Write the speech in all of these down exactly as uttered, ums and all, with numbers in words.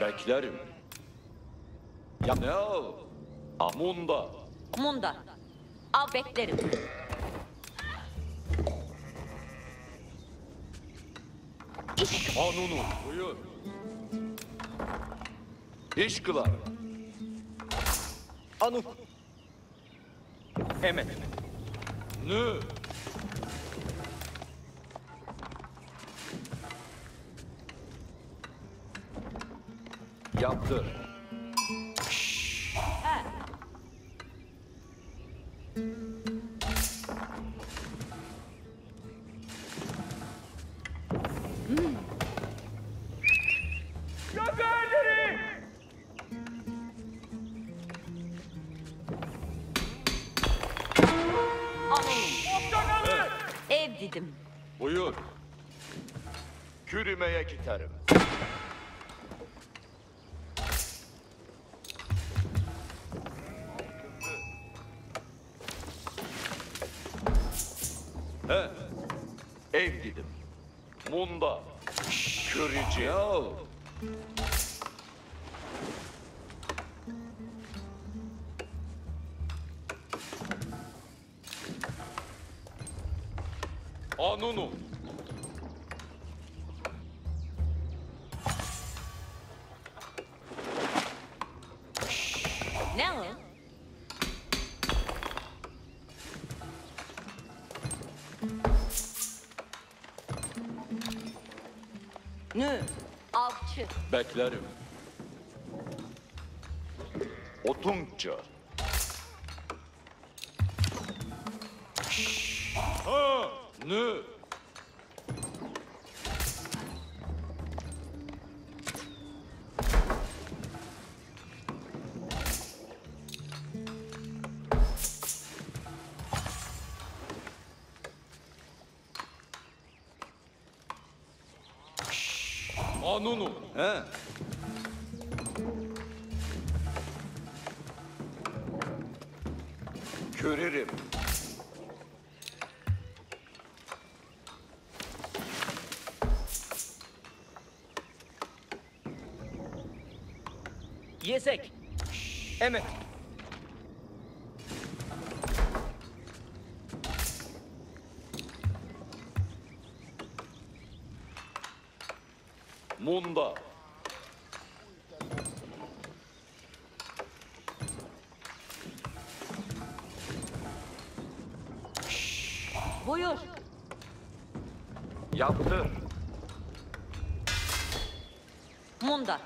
Beklerim. Ya ne al? Amunda. Munda. Al beklerim. İş. Kanunu. Buyur. İş kılar. Anuk. Hemen. Ne? Yaptır. He. Anladım. Ev dedim. Buyur. Kürümeye giderim. He. Ev dedim. Munda. Kürücü. Ya. Anunu. Ne o? Ne? Avcı. Beklerim. Otunca. Ha, ne? Anunu. He. Körerim. Yesek. Hemen. Munda. Buyur. Yaptır. Munda.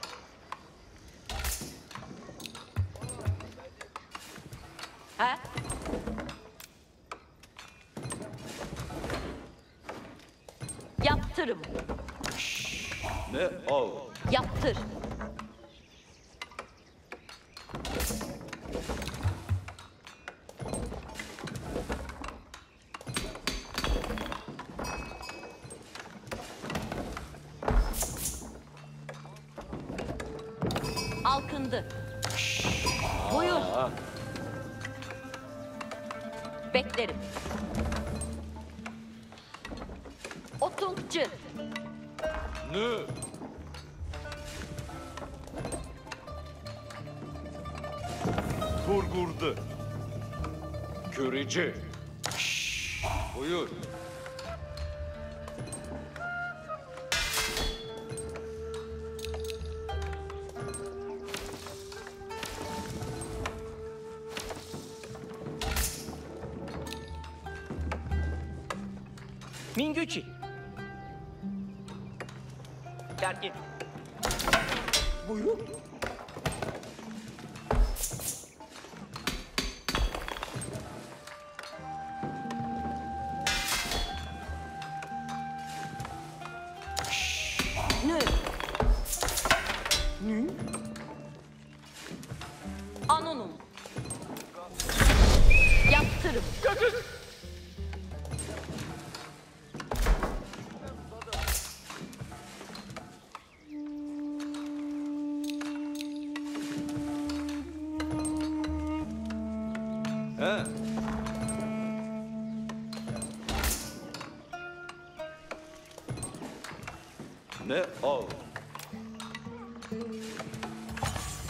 He? Yaptırım. Ne al? Yaptır. Alkındı. Buyur. Aa, Beklerim. Otunkçu. ne? Turgurdu. Köreci. Buyur. Mingüçi. Gergin. Buyur. Nü. Nü. Anonum. Yaptırım. He. Ne al?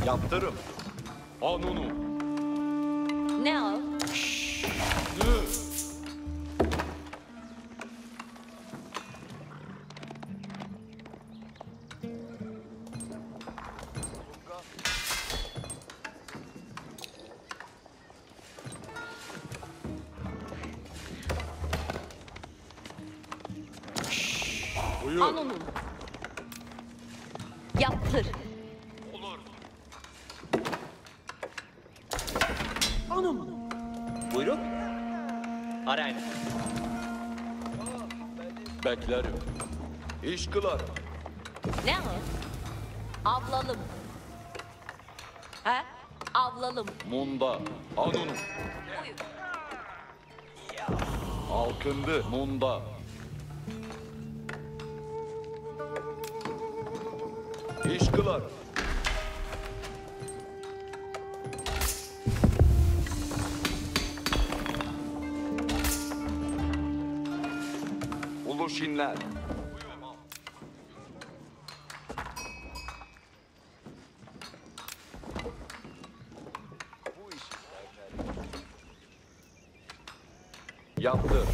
Yaptırım. Anunu. Ne av? Nü. Buyur. Anunun. Yaptır. Buyruk. Arayın. Beklerim. İş kılarım. Ne av? Avlalım. He? Avlalım. Munda. Anunu. Buyur. Alkındı. Munda. İş kılarım. Uluşinler. Yaptı.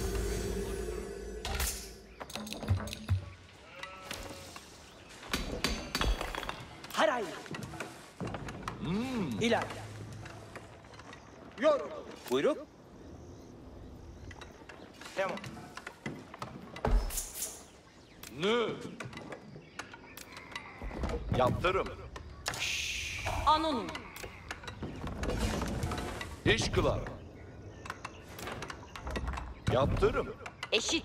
Haray. Hmm. İler. Yor. Buyruk. Tamam. Nü. Yaptırım. Anunun. İş kılar. Yaptırım. Eşit.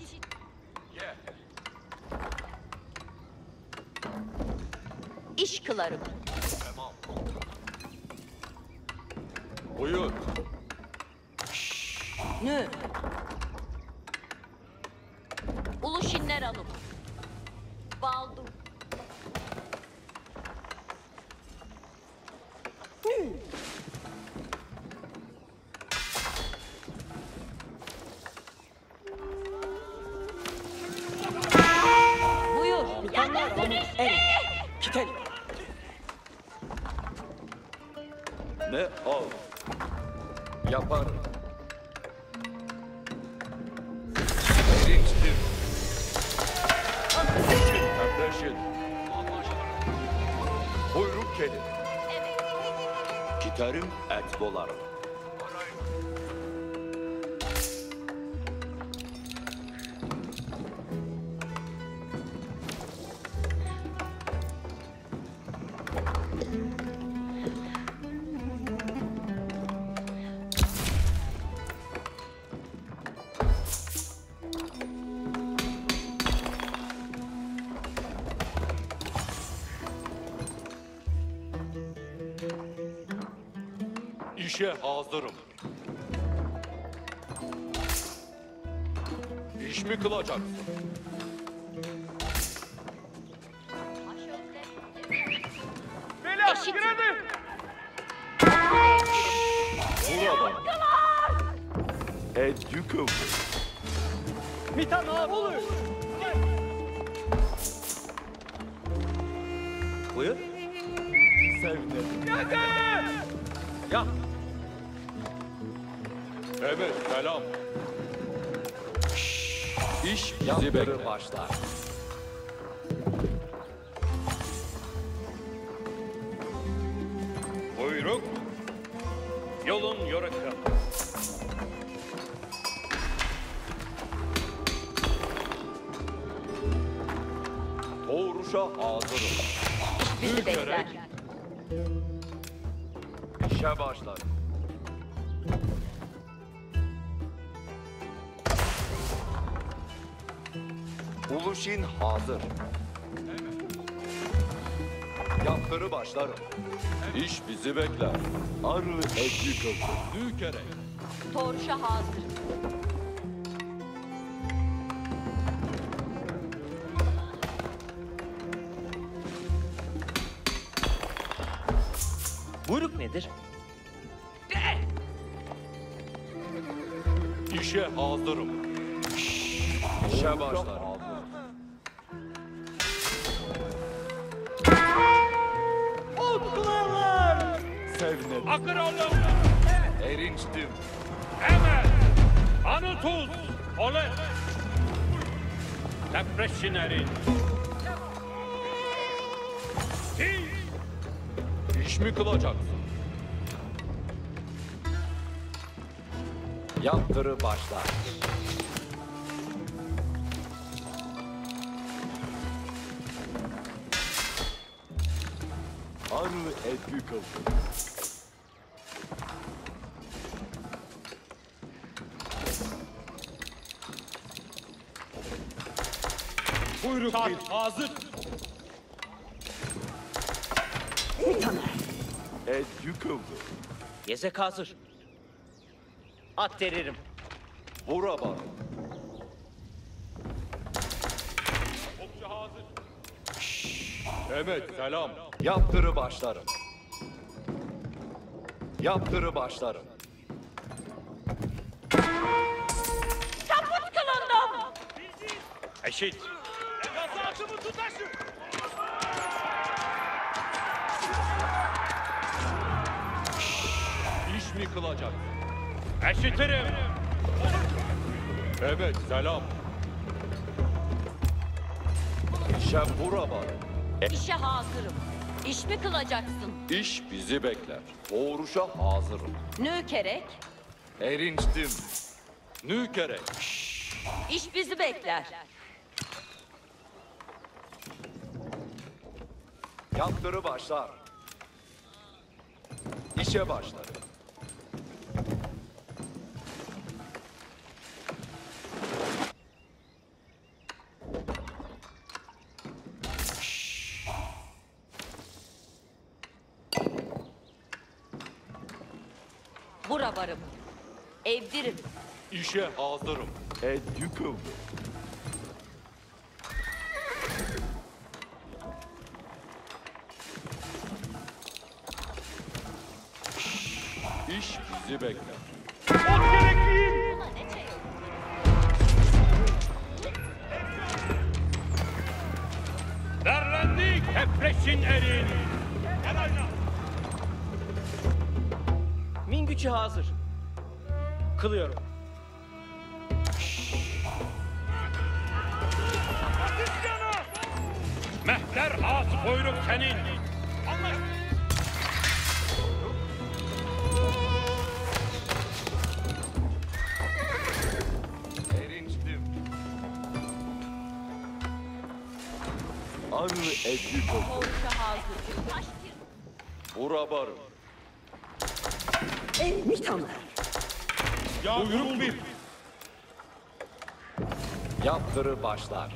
İş kılarım. Buyur. Nü. Uluşinler alım. Baldur. Buyur. El. Kitel. Ne al. Yapar. Erinçtir. Eşit kardeşin. Buyruk gelin. Evet. Giderim et dolarım. İşe hazırım. İş mi kılacaksın? Eşit. Burada. Edüküm. Mitan abi olur. Buyur. Sevdim. Ya. Evet, selam. İş bizi bekler. Başlar. Buyruk, yolun yoraka. Doğruşa hazırım. Bizi bekler. İşe başlar. Uluşin hazır. Yaptırı başlarım. İş bizi bekler. Arı et yıkıldı. Dükerek. Toruşa hazır. Buyruk nedir? İşe hazırım. İşe başlar. Utkularla Bakır oğlum. Erinçtim. Emel. Anıtuz. Ole. Depreşin erin. Hiç. İş mi kılacaksın? Yaptırı başlar. Arı et yıkıldı. Buyruk bir. Hazır. Et yıkıldı. Yezek hazır. At veririm. Vura bana. Okçu hazır. Evet, selam. Yaptırı başlarım. Yaptırı başlarım. Çaput kılındım. Eşit. İş mi kılacak? Eşitirim. Evet, selam. İşe vura bana. İşe hazırım. İş mi kılacaksın? İş bizi bekler. Doğruşa hazırım. Nükerek. Erinçtim. Nükerek. İş bizi bekler. Yaptırı başlar. İşe başlar. Bura varım. Evdirim. İşe hazırım. Et yıkıldı. İş bizi bekler. Ot gerekliyim. Buna ne çay olur? Derlendik. Depreşin erin. Gel oyna. Min gücü hazır. Kılıyorum. Mehter has buyruk senin. Erinçtim. Arı et yıkıldı. Torşa hazır. Taş bir. Vura barım. Buyruk bir. Yaptırı başlar.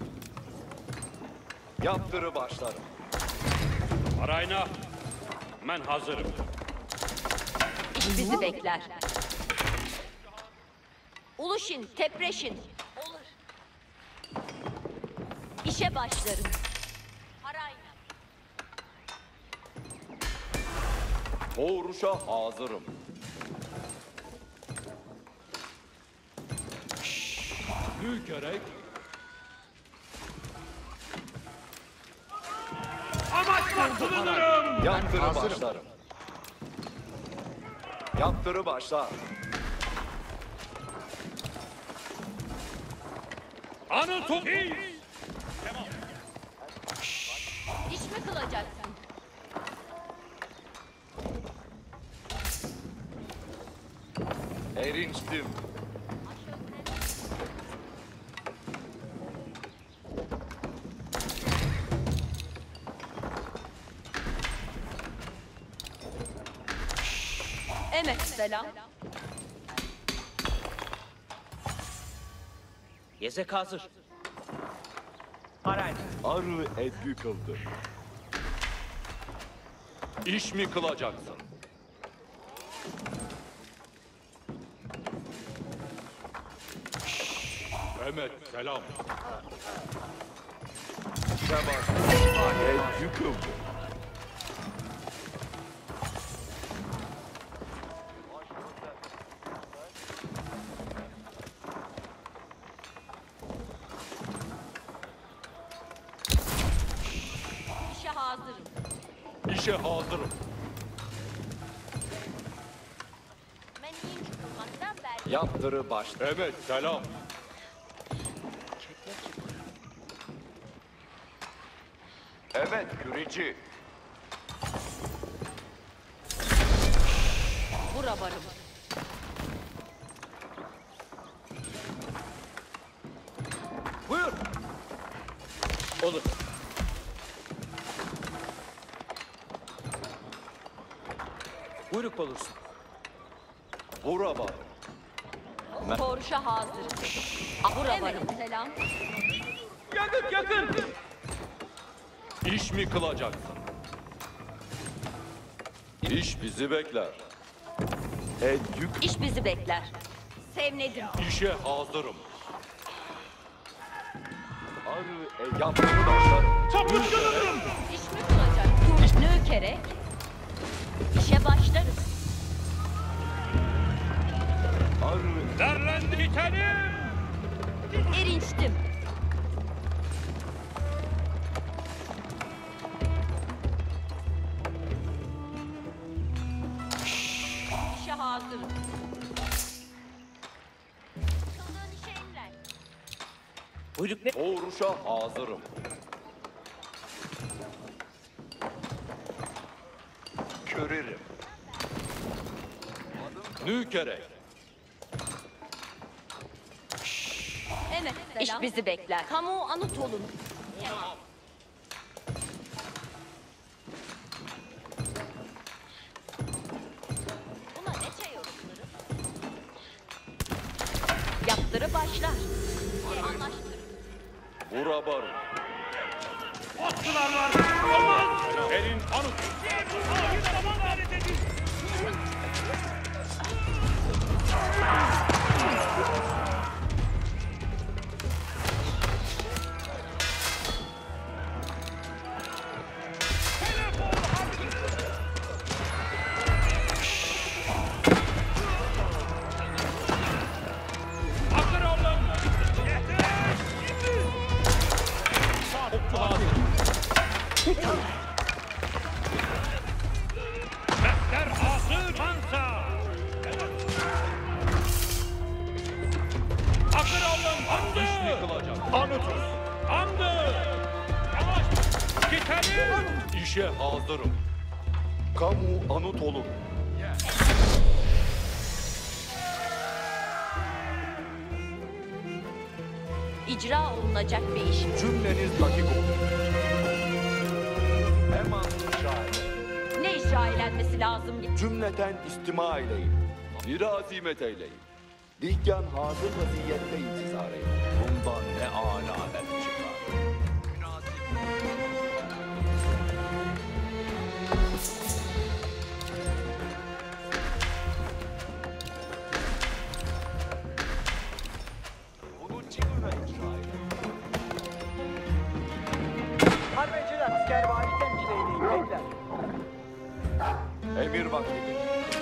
Yaptırı başlarım. Arayna. Ben hazırım. İş bizi bekler. Uluşin, tepreşin. Olur. İşe başlarım. Harayna. Doğruşa hazırım. Nükerek. Amaçla sınırım. Yaptırı başlarım. Yaptırı başlar. Anıtuz. İş mi kılacaksın? Erinçtim. Evet, selam. Yezek hazır. Haray. Arı et yıkıldı. İş mi kılacaksın? Evet, selam. İşe başlar. Et yıkıldı. İşe hazırım. İşe hazırım. Yaptırı baş. Evet selam. Evet küreci. Bura varım. Buyur. Olur. Buyruk olursun. Bura var. Koruşa hazırım. Bura varım. Selam. Yakın yakın. İş mi kılacaksın? İş bizi bekler. Edgü İş bizi bekler. Sevnedim. işe hazırım. Arı e yaptırı başlar. Sapıklanırım. İş mi kılacaksın? İş ne ökerek? İşe başlarız. Arı Derlendi bitelim. Erinçtim. İşe hazırım. Kıldığın işe emret. Buyruk ne? doğruşa hazırım. Körerim. Nükerek. Evet, İş bizi bekler. Kamu anıt olun. Buna ne çay yorumları? Yaptırı başlar. Anlaştık. Bura var. Atçılar var. Aman. Elin anıt. Hayır zaman alet edin. Hazır olun. Yeter. Mehter hazır mansa. Hazır olun. Andı. İş mi kılacaksın? Anıtız. Andı. Yavaş. Gidelim. İşe hazırım. Kamu anıt olun. İcra olunacak bir iş. Cümleniz dakik olun. Hemen şahit. Ne icra eylenmesi lazım? Cümleten istima eyleyin. Bir azimet eyleyin. Dihkan hazır vaziyette intizar edin. Bundan ne âlâ çıkar. Münasip. Bunu çıkına icra edin. Harbeciler kervanı temsil eyleyin. Bekler. Emir vaktidir.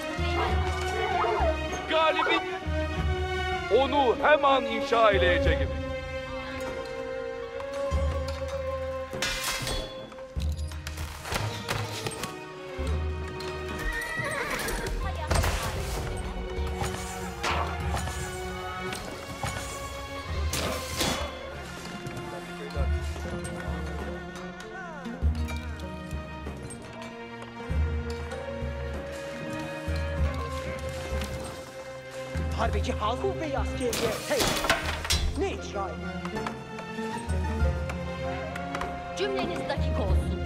Galibin onu hemen inşa edeceğim. Harbeci hazır bey askeriye. Hey. Ne icra edin? Cümleniz dakik olsun.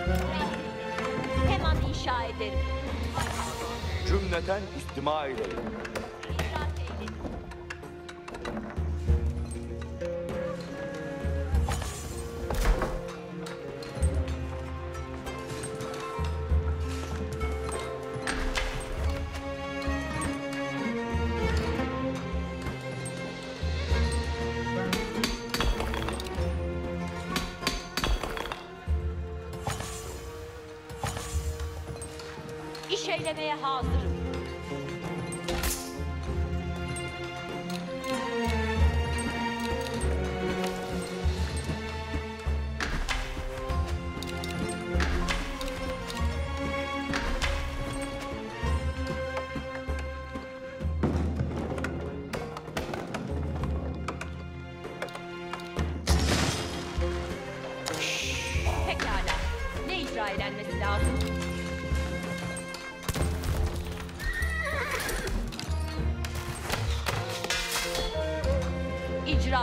Hemen inşa ederim. Cümleten istima eyleyin. İcraat eyledim. İş eylemeye hazırım.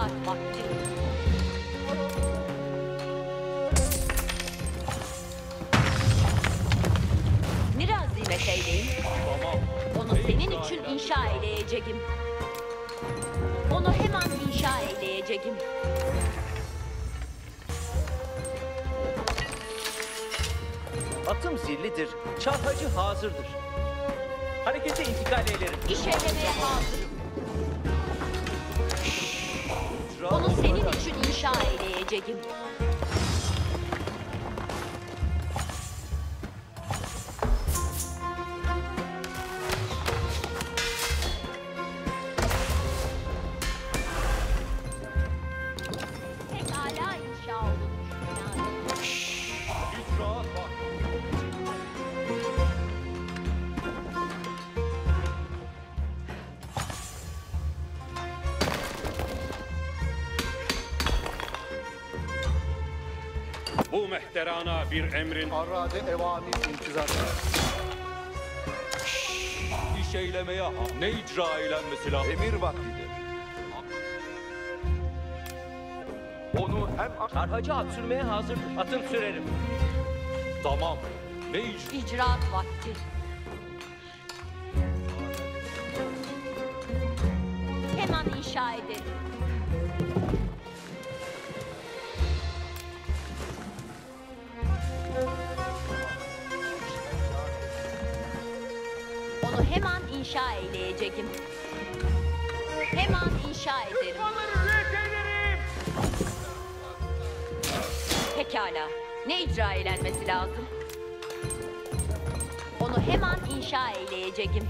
İcraat vakti. Ne azimet eyleyin. Tamam. Onu senin için inşa eyleyeceğim. Onu hemen inşa eyleyeceğim. Atım zillidir, çarpıcı hazırdır. Harekete intikal ederim. İş eylemeye hazırım. Onu senin için inşa eyleyeceğim. Pekala inşa olunmuş. İcraat vakti. Bu mehterana bir emrin Arade evamir intizar. İş eylemeye ha- ne icra eylenmesi lazım? Emir vaktidir. Onu hem... Çarpıcı at sürmeye hazırdır. Atım sürerim. Tamam. Ne icra? İcraat vakti. Hemen inşa ederim. Onu hemen inşa eyleyeceğim. Hemen inşa ederim. Pekala. Ne icra eylenmesi lazım? Onu hemen inşa eyleyeceğim.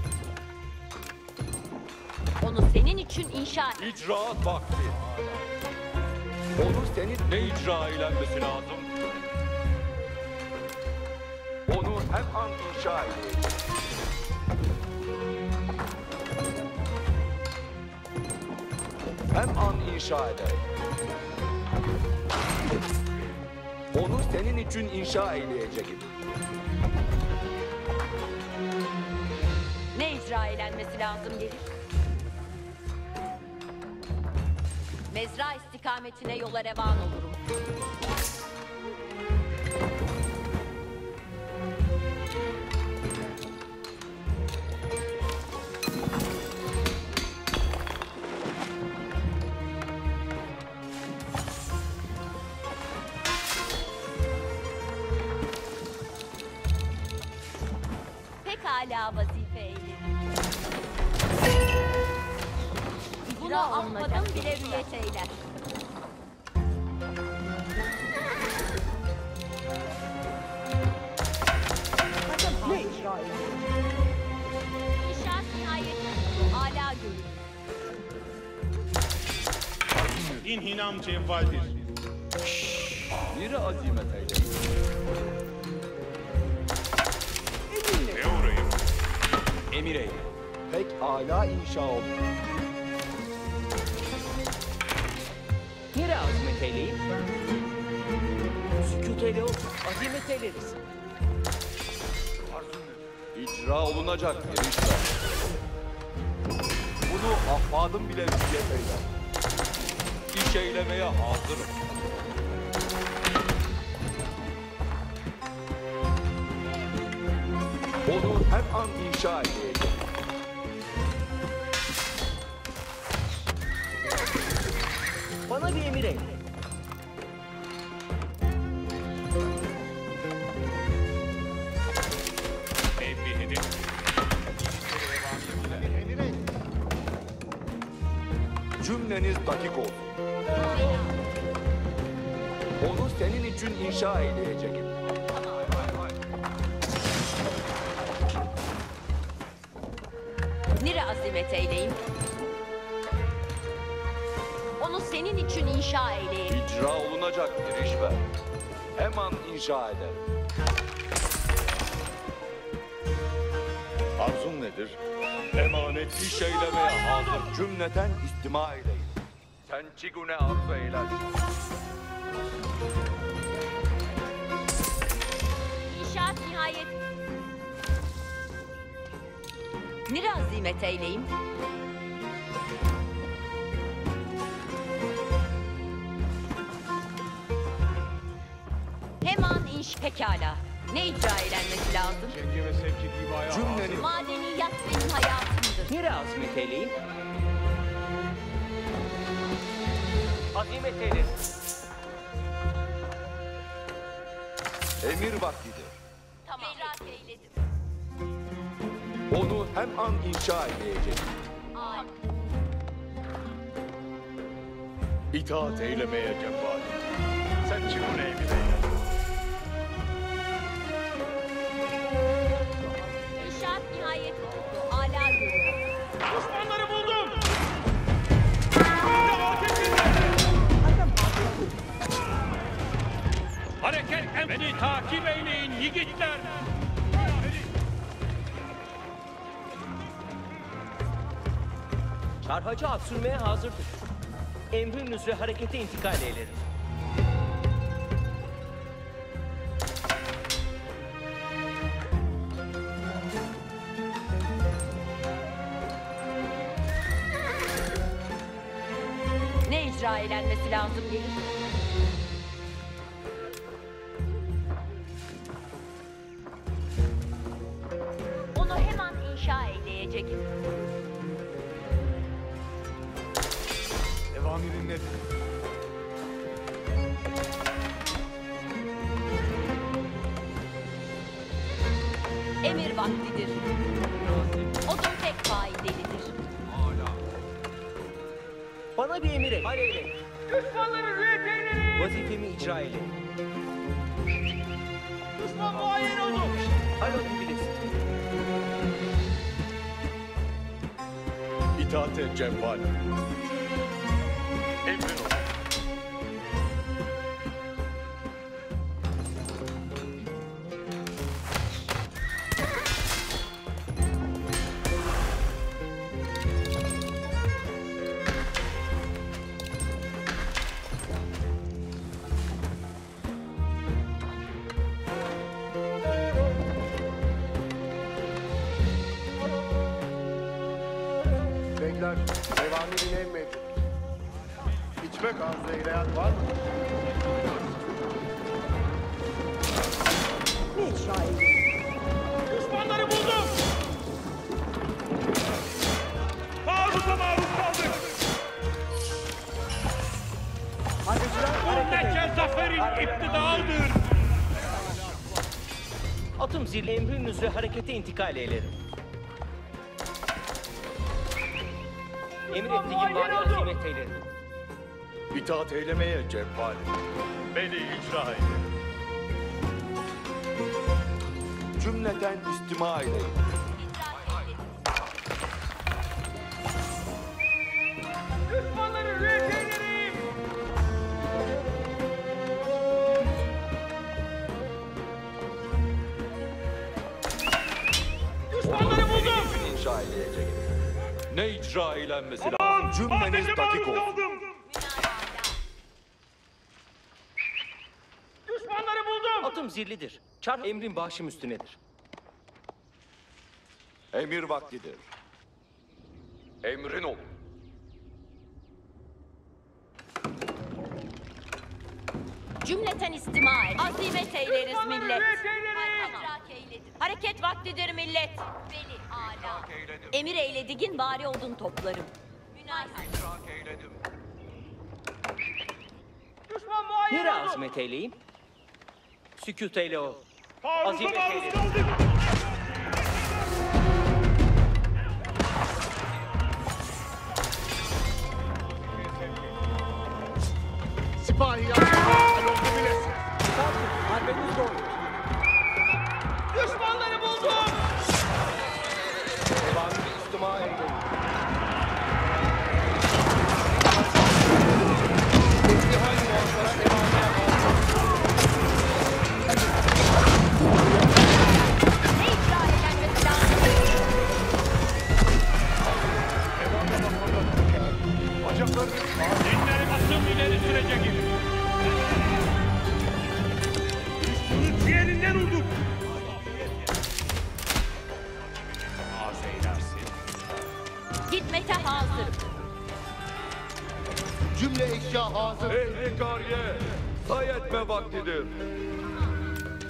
Onu senin için inşa... İcraat vakti. Onu senin ne icra eylenmesi lazım? Onu hem an inşa edeceğim. Hem an inşa eder. Onu senin için inşa eyleyeceğim. Ne icra eylenmesi lazım gelir? Mezra istikametine yola revan olurum. Pekala vazife eylerim. Bunu almadan bile rüyet eyler. Ne icra ederim? İnşaat nihayet âlâ görür. inhinam cevvaldir. Bir azimet eyleyin. Ne uğrayım? Emir eyle. Pek âlâ inşa oldu. Yere azmet eyleyip sükût eyle ol, azimet eyleriz. İcra olunacak bir iş var. Bunu ahfadım bile rüzget eyler. İş eylemeye hazırım. Onu hem an inşa edeceğim. Bana bir emir eyle. Tembih edin. Cümleniz dakik olsun. Onu senin için inşa edeceğim. Nire azimet eyleyim. Onu senin için inşa eyleyeyim. İcra olunacak bir iş ver. Hemen inşa eder. Arzun nedir? Emanet iş eylemeye hazır. Cümleten istima eyleyin. Sen çigune arzu eyler. İnşaat nihayet. Nire azimet eyleyim. İş pekala. Ne icra edenmesi lazım? Cenge ve sevki divaya Cümlenin Madeniyat benim hayatımdır. Nereye azmet eyleyim? Azimet eylerim. emir vaktidir. Tamam. Merak eyledim. Onu hem an inşa edecek. Ay. İtaat eylemeye cevval. Sen çıkın emir eyle. İnşaat nihayet oldu. Âlâ görüyorum. Düşmanları buldum. Ateş edin. Hareket em- Beni takip eyleyin yiğitler. Çarhacı at sürmeye hazırdır. Emrin üzere harekete intikal eylerim. Ne icra edenmesi lazım gelir? Onu hemen inşa edeceğim. Evamirin nedir? Emir vaktidir. Odun pek faydelidir. Bana bir emir et. Aleyhine. Düşmanları rüyet eyleyin. Vazifemi icra eyle. Düşman muayyen oldu. Alon bilesin. İtaate cevval. Emrin olsun. Beyler, devamirin ev mevcut. İçmek arzu eyleyen var mı? Ne icra eyleyim? Düşmanları buldum. Taarruza maruz kaldık. Harbiçiler Bu hareket nece eyleyin. zaferin iktidarıdır. Atım zil emrin üzere harekete intikal eylerim. Emir ettiğim var azimet eylerim. İtaat eylemeye cevval. Beni icra eyle. Cümleten istima eyleyin. Düşmanları rüyet eyleyin. Düşmanları buldum. Emrin inşa edecek. Ne icra eylenmesi lazım? Aman! Cümleniz Ateşe dakik maruz olsun. kaldım. Düşmanları buldum. Atım zillidir. Çar emrin başım üstünedir. Emir vaktidir. Emrin ol. Cümleten istima et. Azimet eyleriz Düşmanları millet. rüyet eyleyin. Idrak eyledim. Hareket vaktidir millet. Beni âlâ. Emir eyledigin bari odun toplarım. Münasip. Düşman muayyen Nereye oldu. azmet eyleyim? Sükût eyle o. Taarruza Azimet maruz eyledim. kaldık. Sipahi yapın. Yolda bilesin. Harbeniz doğru. Düşmanları buldum. Devamını istima eyleyin. İstihal muhasara evamine kalsın. Ne icra edenmesi lazım? Bacaklarını Dinleri asım ileri sürecek. Bunu ciğerinden olduk. Az eylersin. Gitmete hazırım. Cümle eşya hazır. ehli kariye say etme vaktidir.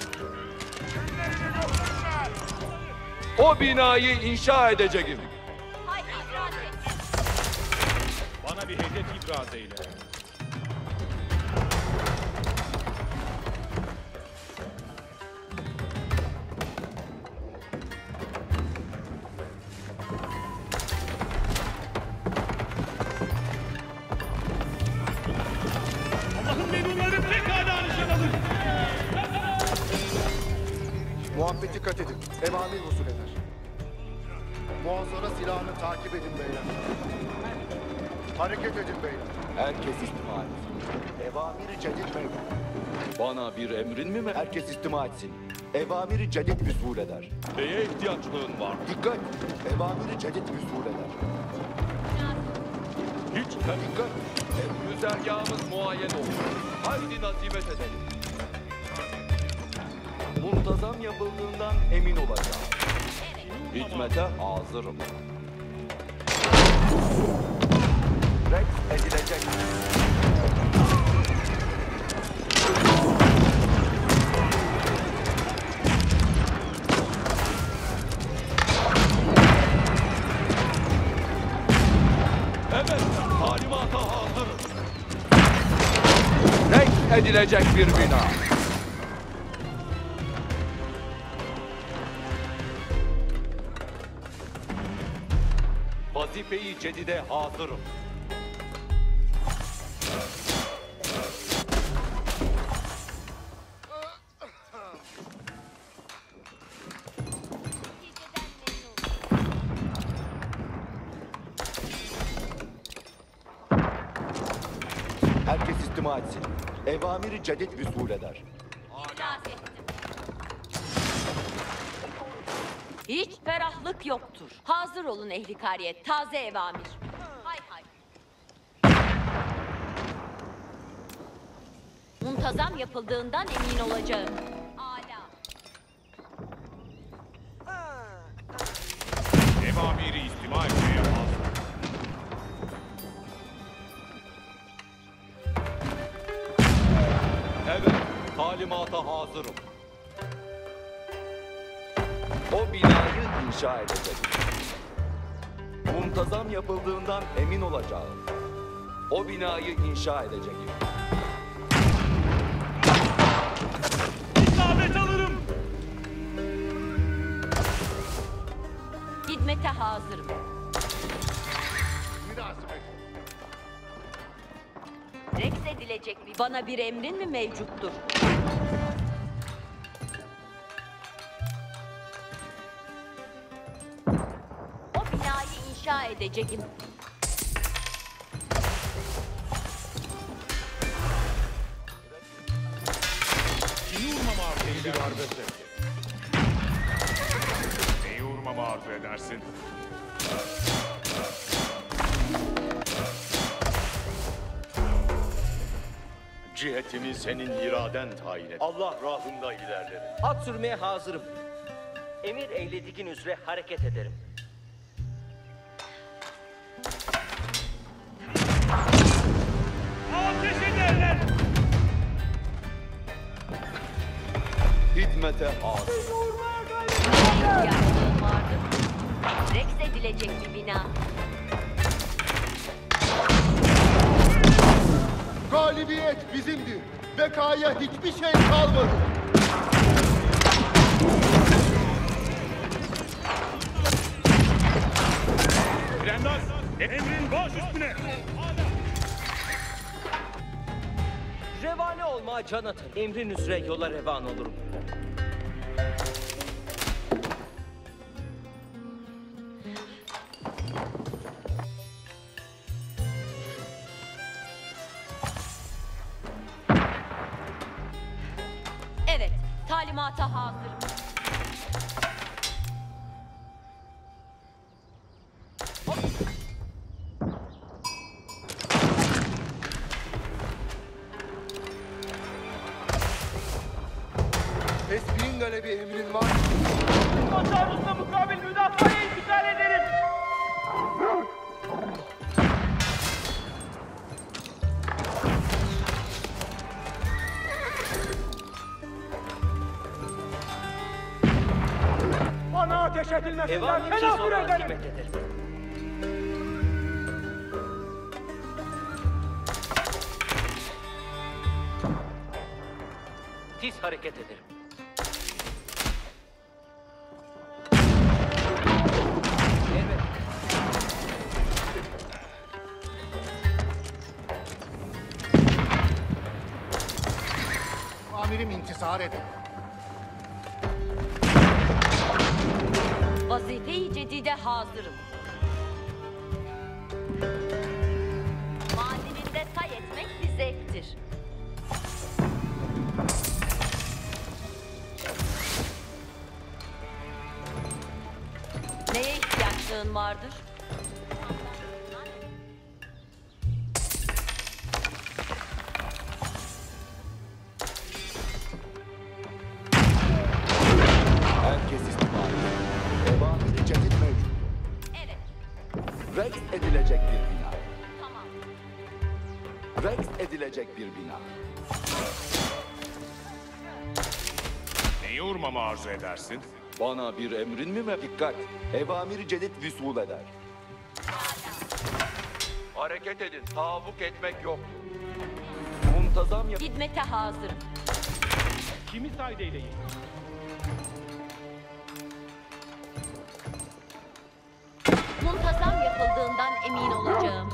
O binayı inşa edeceğim. Hay itiraz et. Bana bir hedef ibraz eyle. Allah'ın memurları pekala nişan alın. Muhabbeti kat edin. Evamir usul eder. Muazzara silahını takip edin beyler. Hareket edin beyler. Herkes istima etsin. Evamiri cedid beyler. Bana bir emrin mi mi? Herkes istima etsin. Evamiri cedid usul eder. Neye ihtiyaçlığın var? Dikkat! Evamiri cedid usul eder. Hiç dikkat. Güzergahımız muayyen olsun. Haydi nazimet edelim. Muntazam yapıldığından emin olacağım. Hizmete hazırım. Rex edilecek. Evet, talimata hazırım. Rex edilecek bir bina. Vazife-i cedide hazırım. Herkes istima etsin. Evamiri cedid usul eder. İtiraz ettim. Hiç ferahlık yoktur. Hazır olun ehli kariyet. Taze evamir. Hay hay. Muntazam yapıldığından emin olacağım. Âlâ. Evamiri istima etmeye hazır. Evet, talimata hazırım. O binayı inşa edecek. Muntazam yapıldığından emin olacağım. O binayı inşa edeceğim. İsabet alırım. Hizmete hazırım. Münasebet. Rex edilecek bir bana bir emrin mi mevcuttur? O binayı inşa edeceğim. Kimi vurmamı arzu edersin? Neyi vurmamı arzu edersin? Cihetimi senin iraden tayin et. Allah rahında ilerlerim. At sürmeye hazırım. Emir eylediğin üzere hareket ederim. Ateş ederler. Hizmete hazır. İhtiyacım vardı. Rex edilecek bir bina. Galibiyet bizimdir. Bekaya hiçbir şey kalmadı. Brendaz, emrin baş üstüne. Revane olma can atın. Emrin üzere yola revan olurum. Evet, talimata hazırım. Tesbihin galebi emrin var. Taarruzla mukabil müdafaya intikal ederim. Bana ateş edin. şerefine tenaffür ederim. Tiz hareket ederim. Evet. Amirim intisar edin. Vazife-i cedide hazırım. Madeninde say etmek bir zevktir. Neye ihtiyaçlığın vardır? Herkes istimai. Evamiri cedid mevcut. Evet, Rex edilecek bir bina. tamam. Rex edilecek bir bina. Neyi vurmamı arzu edersin? Bana bir emrin mi me dikkat? Evamiri cedid vüsul eder. Hareket edin, tahammuk etmek yok. Muntazam yap... Hizmete hazırım. Kimi saydeyleyin? Muntazam yapıldığından emin olacağım.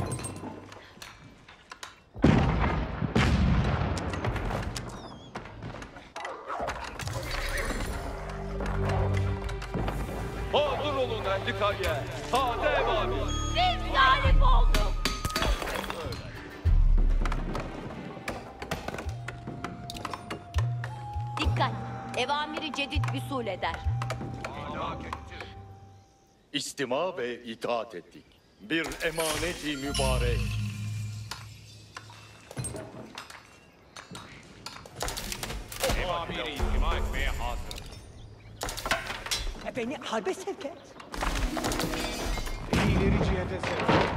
Hazır olun ehli kariye. Sade evamir. Biz galip olduk. Dikkat! Evamiri cedid vüsul eder. İstima ve itaat ettik. Bir emaneti mübarek. Evamiri istima etmeye hazırım. E beni harbe sevk et. İleri cihete sevk.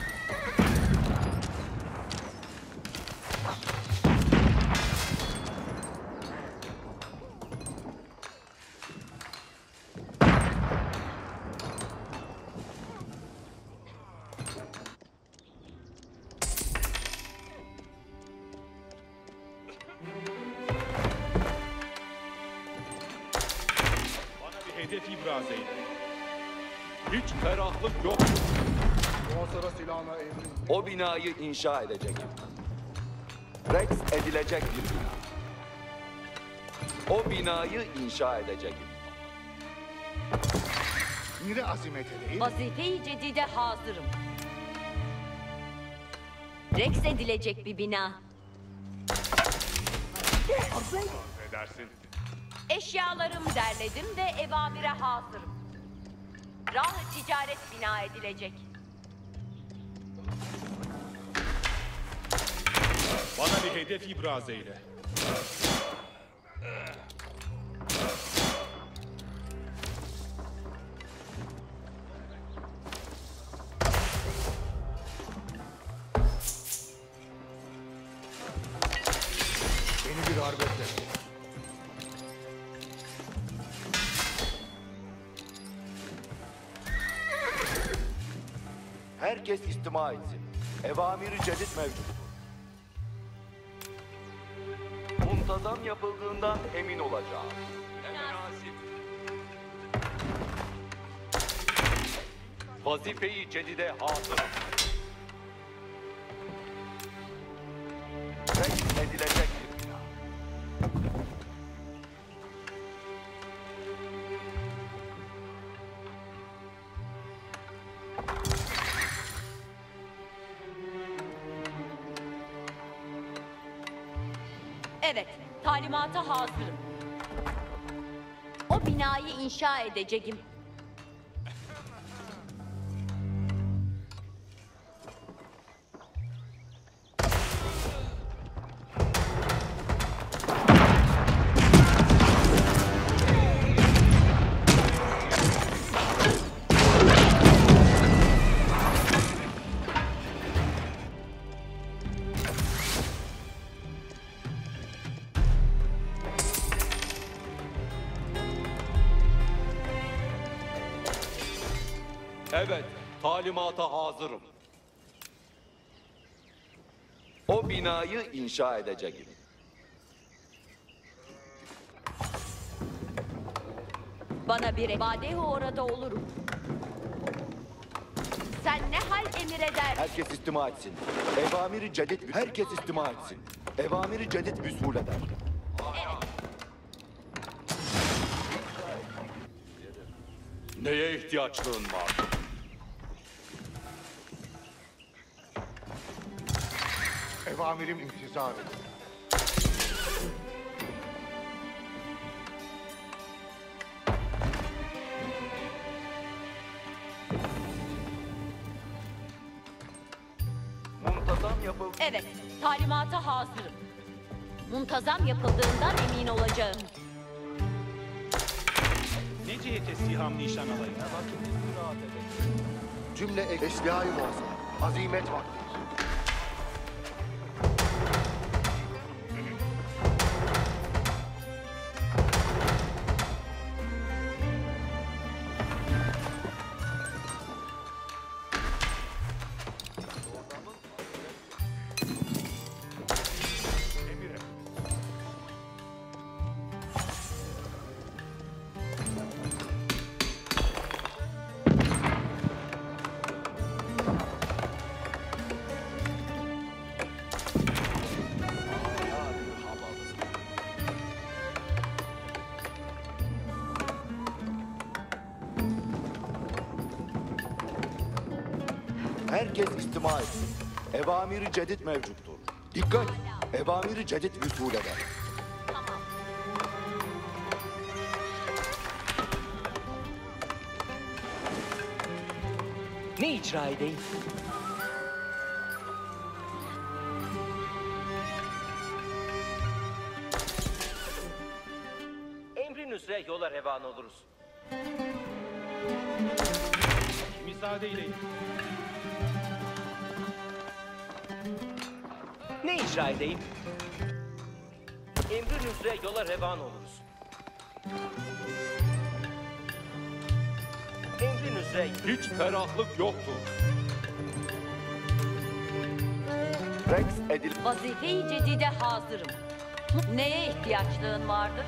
Bana bir hedef ibraz eyle. Hiç ferahlık yok. Muhasara silahına emrin. O binayı inşa edecek. Rex edilecek bir bina. O binayı inşa edecek. Miri azimet edeyim. Vazife-i cedide hazırım. Rex edilecek bir bina. Arzu edersin. Eşyalarımı derledim ve evamire hazırım. Rah-ı ticaret bina edilecek. Bana bir hedef ibraz eyle. Beni bir harbetle. Herkes istima etsin. Evamiri cedid mevcut. Muntazam yapıldığından emin olacağım. Vazife-i cedide hazırım. Rex edilecek bir bina. Evet, talimata hazırım. O binayı inşa edeceğim. Evet, talimata hazırım. O binayı inşa edeceğim. Bana bir vadehu orada olurum. Sen ne hal emir eder? Herkes istima etsin. Evamiri cedid, herkes istima etsin. Evamiri cedid vüsul eder. Neye ihtiyaçlığın var? Evamirim intizar edin. Muntazam yapıl... Evet, talimata hazırım. Muntazam yapıldığından emin olacağım. Ne cihete siham nişan alayım? Cümle eslihâ-i muazzam. Azimet vaktidir. Herkes istima etsin. Evamiri cedid mevcuttur. Dikkat! Evamiri cedid vüsul eder. Ne icra edeyim? Emrin üzere yola revan oluruz. Müsaade eyleyin. Ne icra edeyim? Emrin üzere yola revan oluruz. Emrin üzere Hiç ferahlık yoktur. Rex edil... Vazife-i cedide hazırım. Neye ihtiyaçlığın vardır?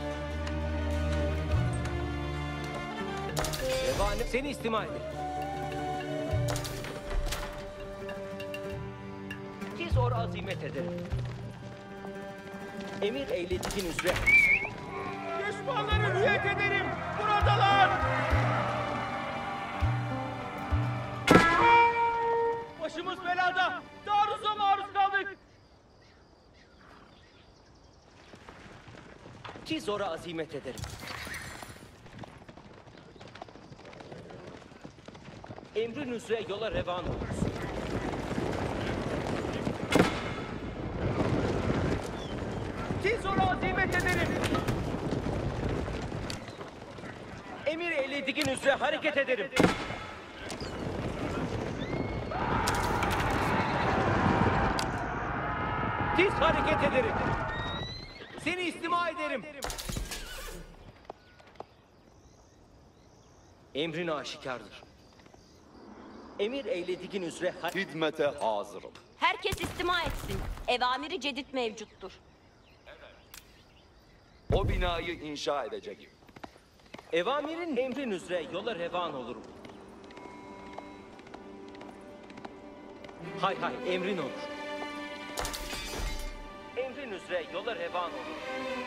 revanı seni istima ederim. Ki zor azimet ederim. Emir eylediğin üzere. Düşmanları hüyet ederim. Buradalar. Başımız belada. Taarruza maruz kaldık. Ki zora azimet ederim. Emrin üzere yola revan oluruz. Ki zora azimet ederim. Emir eylediğin üzere hareket ederim. Tiz hareket ederim. Seni istima ederim. Emrin aşikardır. Emir eylediğin üzere har- Hizmete hazırım. Herkes istima etsin. Evamiri cedid mevcuttur. O binayı inşa edeceğim. Evamirin emrin üzere yola revan olurum. Hay hay emrin olur. Emrin üzere yola revan olur.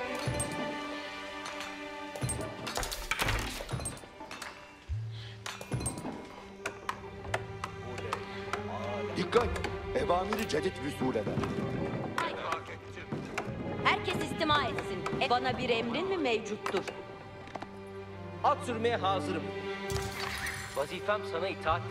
Dikkat! Evamiri cedid vüsul eder. Herkes istima etsin. E, bana bir emrin mi mevcuttur? At sürmeye hazırım. Vazifem sana itaattir.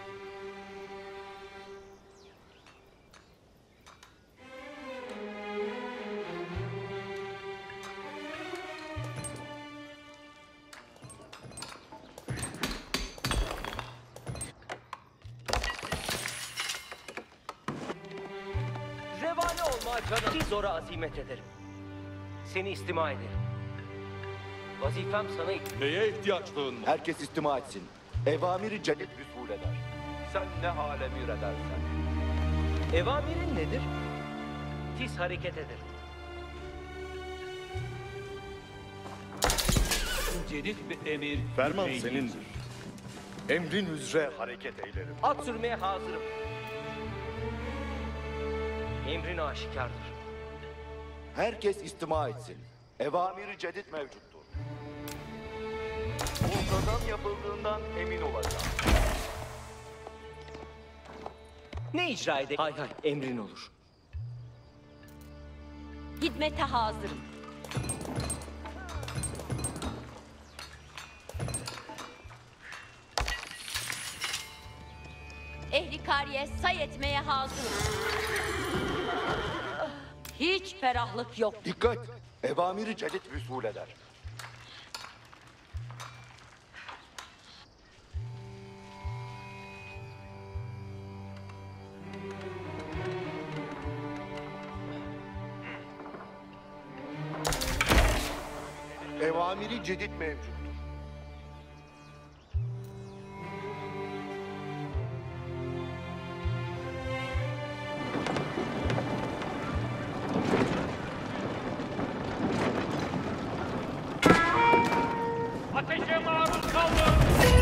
Revane olma canım. Ki zora azimet ederim. Seni istima ederim. Vazifem sana itaattir. Neye ihtiyaçlığın var? Herkes istima etsin. Evamiri cedid vüsul eder. Sen ne hale emir edersen. Evamirin nedir? Tiz hareket ederim. Cedid bir emir. Ferman yüreği senindir. Emrin üzere hareket eylerim. At sürmeye hazırım. Emrin aşikardır. Herkes istima etsin. Evamiri cedid mevcuttur. Muntazam yapıldığından emin olacağım. Ne icra edeyim? Hay hay, emrin olur. Hizmete hazırım. Ehli kariye say etmeye hazırım. Hiç ferahlık yok. Dikkat! Evamiri cedid vüsul eder. Evamiri cedid mevcuttur. Ateşe maruz kaldım.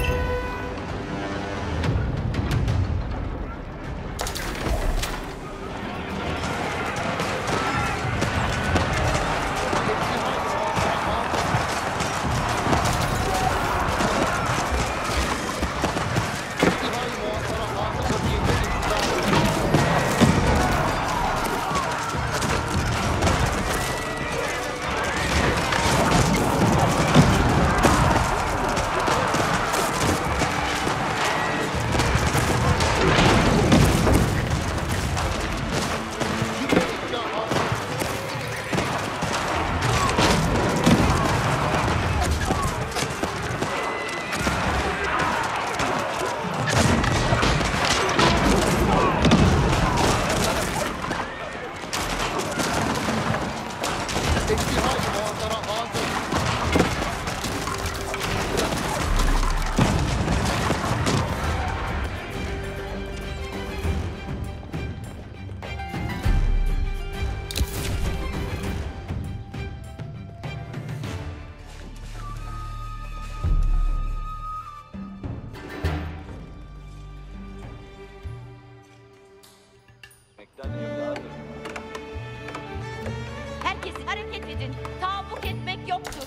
İstihai muhasara hazır vaziyette intizar eder. İstihai muhasara hazır. Mekten evladım. Herkes hareket edin. Tahammük etmek yoktur.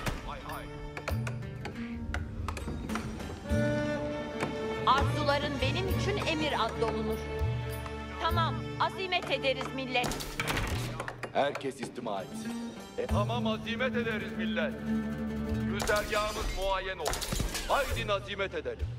Arzuların benim için emir addolunur. Tamam, azimet ederiz millet. Herkes istima etsin. E tamam azimet ederiz millet. Güzergahımız muayyen olsun. Haydi azimet edelim.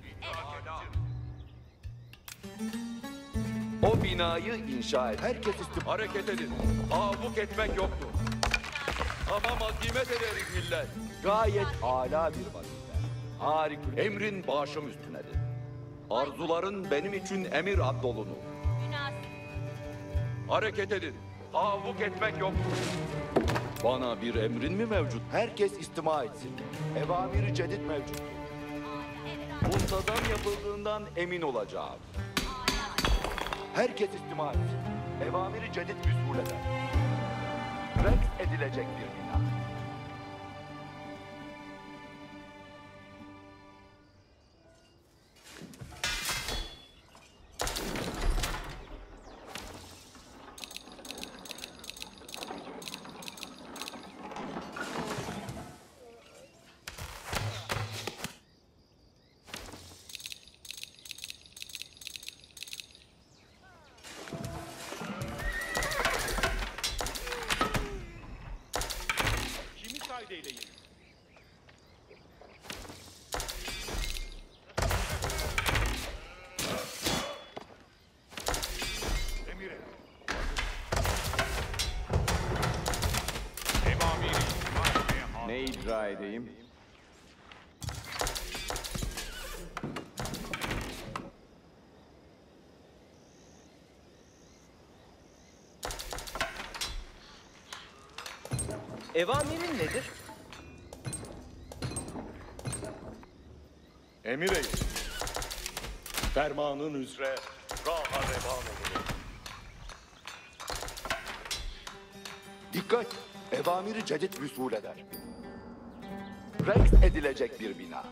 O binayı inşa et. Herkes istima. Hareket edin. Tahammük etmek yoktur. Tamam azimet ederiz millet. Gayet âlâ bir vazife. Harikül. Emrin başım üstünedir. Arzuların benim için emir abdolunu. Münasip. Hareket edin. Tahammük etmek yoktur. Bana bir emrin mi mevcut? Herkes istima etsin. Evamiri cedid mevcuttur. Muntazam yapıldığından emin olacağım. Herkes istima etsin. Evamiri cedid vüsul eder. Reks edilecek bir bina. Kimi sayda eyleyim? Emire. Evamiri icra etmeye hazır. Ne icra edeyim? Evamirin nedir? Emir eyle. Fermanın üzere raha revan olur. Dikkat! Evamiri cedid vüsul eder. Reks edilecek bir bina.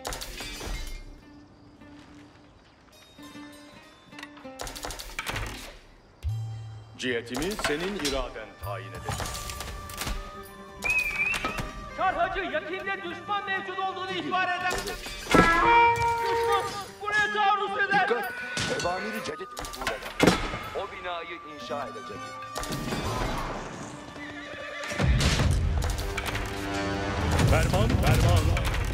Cihetimi senin iraden tayin eder. Çarpıcı yakinde düşman mevcut olduğunu ihbar eder. Düşman buraya taarruz eder. Dikkat! Evamiri cedid vüsul eder. O binayı inşa edecek. Ferman, ferman.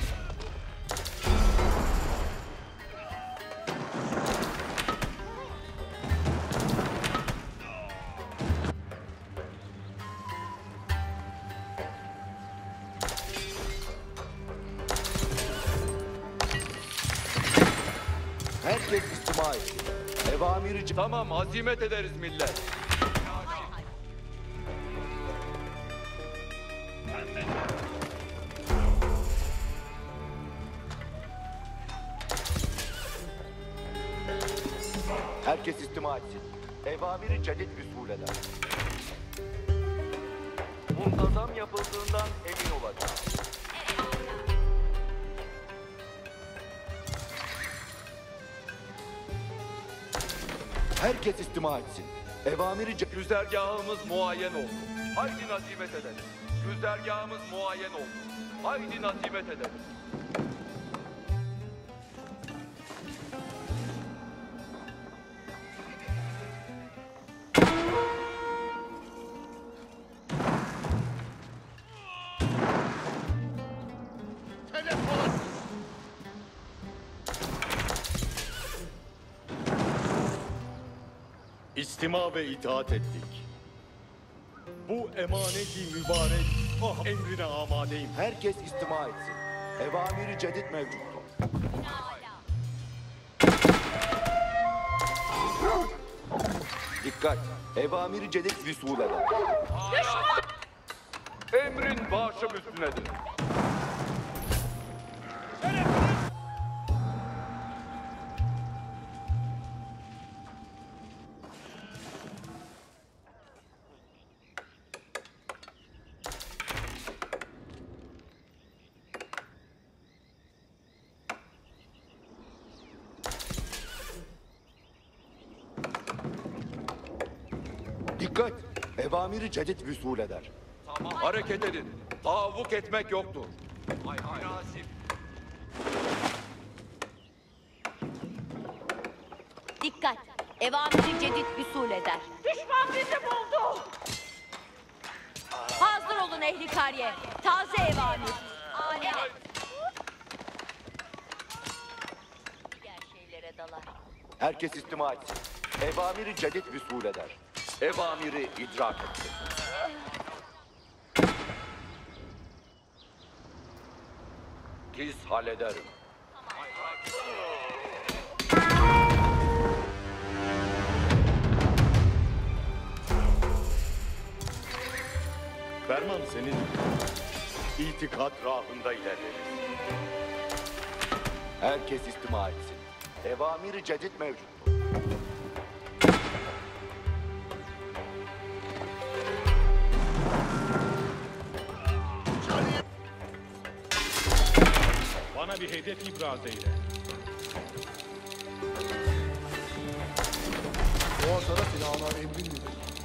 Herkes istima etsin. Evamiri ce- Tamam, azimet ederiz millet. Herkes istima etsin. Evamiri cedid vüsul eder. Muntazam yapıldığından emin olacağım. Herkes istima etsin. Evamiri ce- Güzergahımız muayyen oldu. Haydi nazimet edelim. Güzergahımız muayyen oldu. Haydi nazimet edelim. İstima ve itaat ettik. Bu emaneti mübarek ah emrine amadeyim. Herkes istima etsin. Evamiri cedid mevcuttur. Dikkat! Evamiri cedid vüsul eder. Emrin başım üstünedir. Dikkat! Evamiri cedid vüsul eder. Tamam. Hareket edin. Tavuk etmek yoktur. Hay hay. Nasip. Dikkat! Evamiri cedid vüsul eder. Düşman bizi buldu! Hazır olun ehli kariye. Taze evamir. Evet. Diğer şeylere dalar. Herkes istima etsin. Evamiri cedid vüsul eder. Evamiri idrak etsin. Tiz hallederim. Ferman senin. İtikat rahında ilerleriz. Herkes istima etsin. Evamiri cedid mevcuttur. Bana bir hedef ibraz eyle. Muhasara silahına emrin nedir?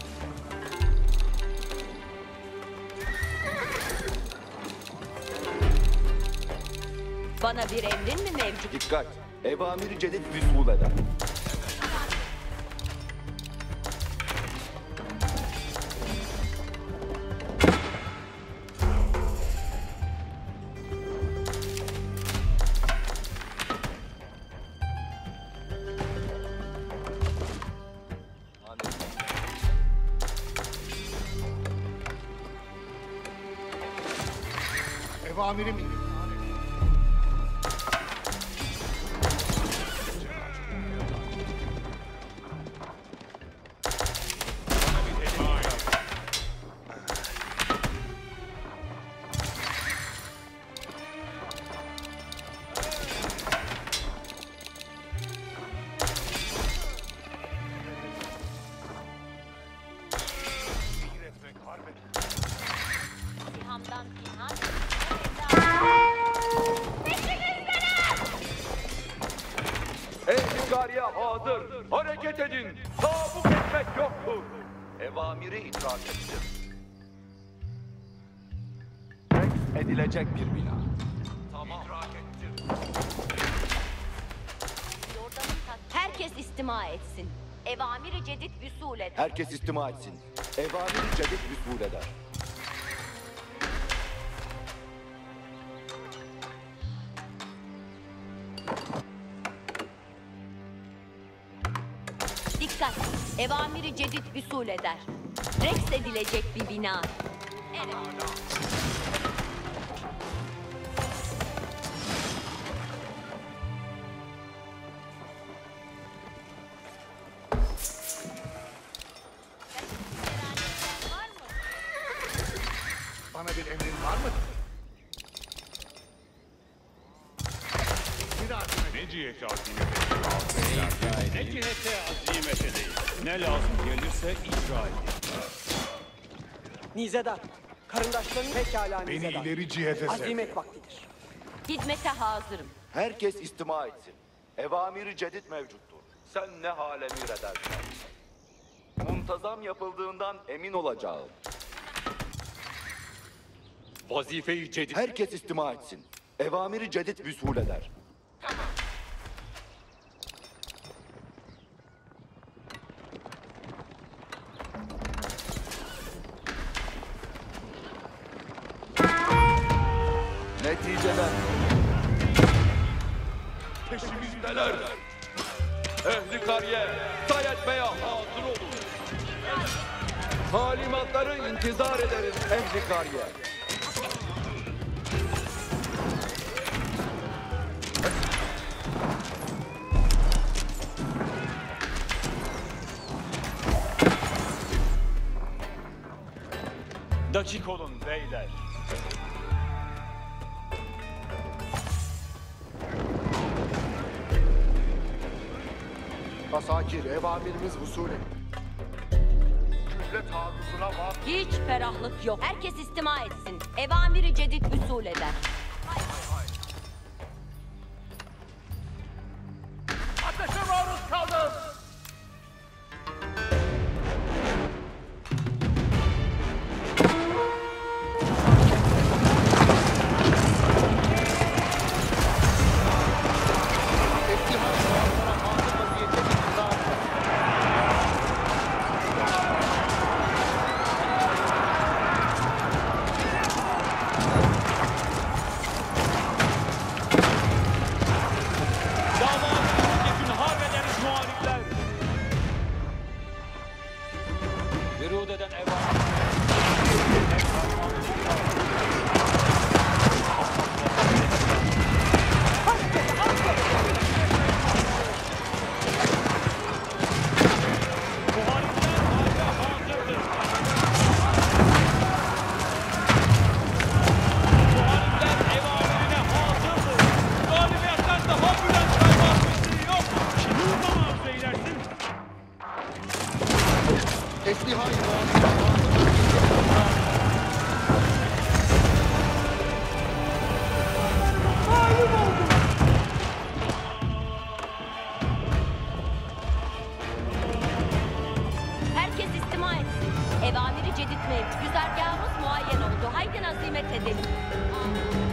Bana bir emrin mi mevcut? Dikkat! Evamiri cedid vüsul eder. Evamirim indir. Hareket edin. Tabuk etmek yoktur. Evamiri idrak ettim. Rex edilecek bir bina. Tamam. İdrak ettim. Herkes istima etsin. Evamiri cedid vüsul eder. Herkes istima etsin. Evamiri cedid vüsul eder. Dikkat! Evamiri cedid vüsul eder. Rex edilecek bir bina. Evet. Bana bir emrin var mı? Ne cihete azimet edeyim? Ne cihete azimet edeyim? Ne lazım gelirse icra edeyim. Nizedar. Karındaşların pekala Beni Nizedar. ileri cihete sevk. Azimet vaktidir. Hizmete hazırım. Herkes istima etsin. Evamiri cedid mevcuttur. Sen ne hale emir edersen. Muntazam yapıldığından emin olacağım. Vazifeyi cedid. Herkes istima etsin. Evamiri cedid vüsul eder. Neticeler. Peşimizdeler. Ehli kariye, say etmeye hazır olun. Talimatları intizar ederiz ehli kariye. Dakik olun beyler. Asakir, evamirimiz vusule. Kütle taarruzuna vak. Hiç ferahlık yok. Herkes istima etsin. Evamiri cedid vüsul eder. Ateşe maruz kaldım. Eski hayvanlara hazır vaziyette intizar eder. Damadımızın hüküm harbederiz muharipler. Virud eden evan. Muharipler harbe hazırdır. Muharipler evamirine hazırdır. Galibiyetten daha bülent kaymak misli yok. Kimi uzama arzu eylersin? Eski hayvanlara hazır vaziyette intizar eder. Herkes istima etsin. Evamiri cedid mevcut. Güzergahımız muayyen oldu. Haydi nazimet edelim.